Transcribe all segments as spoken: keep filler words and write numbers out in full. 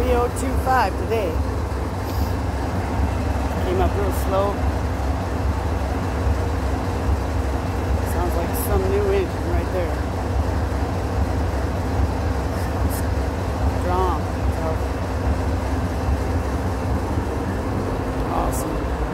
three oh two five today. Came up real slow. Sounds like some new engine right there. Strong. Awesome.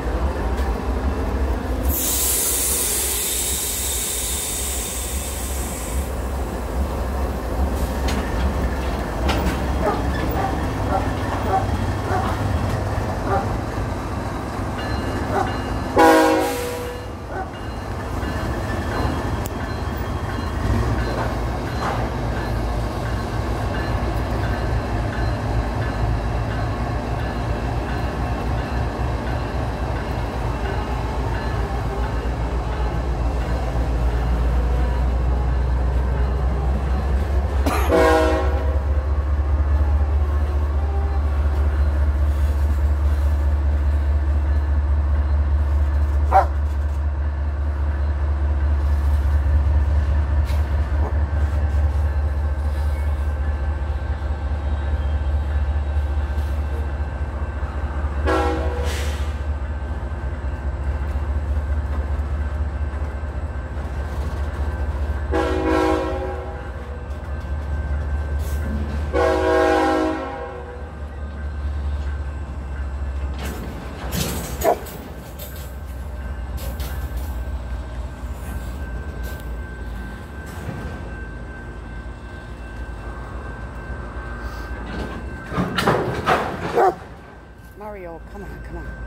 Mario, come on, come on.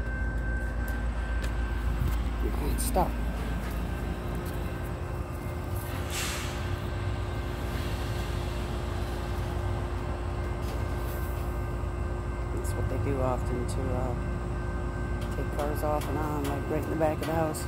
You can't stop. That's what they do often to uh, take cars off and on, like right in the back of the house.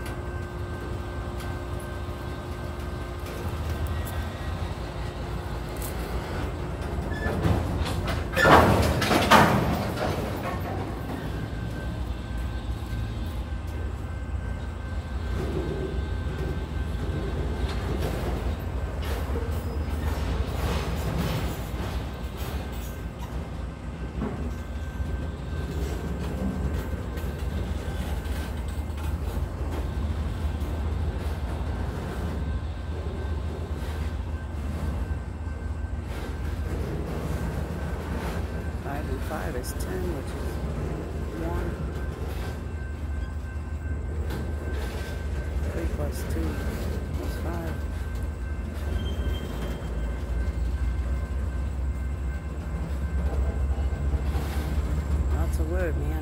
Five and five is ten, which is one. Three plus two is five. Lots of wood, man.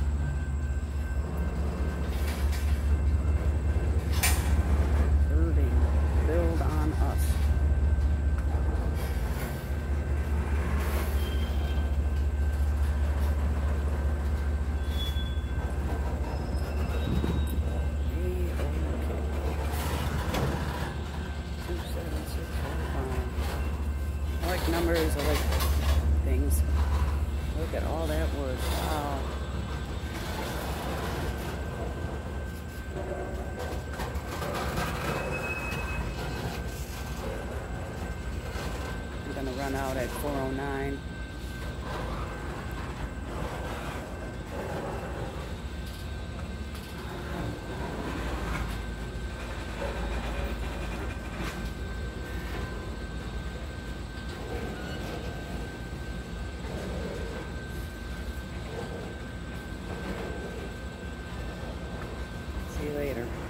Building, build on us. Numbers, I like things. Look at all that wood. Wow. I'm gonna run out at four oh nine. See you later.